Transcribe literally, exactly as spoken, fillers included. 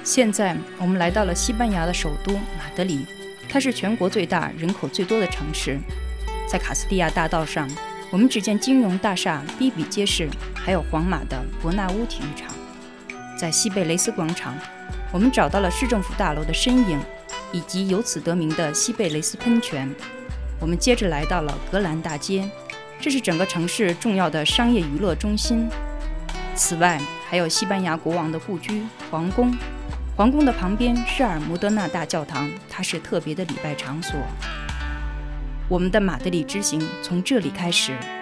现在我们来到了西班牙的首都马德里，它是全国最大、人口最多的城市。在卡斯蒂亚大道上，我们只见金融大厦比比皆是，还有皇马的伯纳乌体育场。在西贝雷斯广场，我们找到了市政府大楼的身影，以及由此得名的西贝雷斯喷泉。我们接着来到了格兰大街，这是整个城市重要的商业娱乐中心。此外，还有西班牙国王的故居皇宫。皇宫的旁边是尔摩德纳大教堂，它是特别的礼拜场所。我们的马德里之行从这里开始。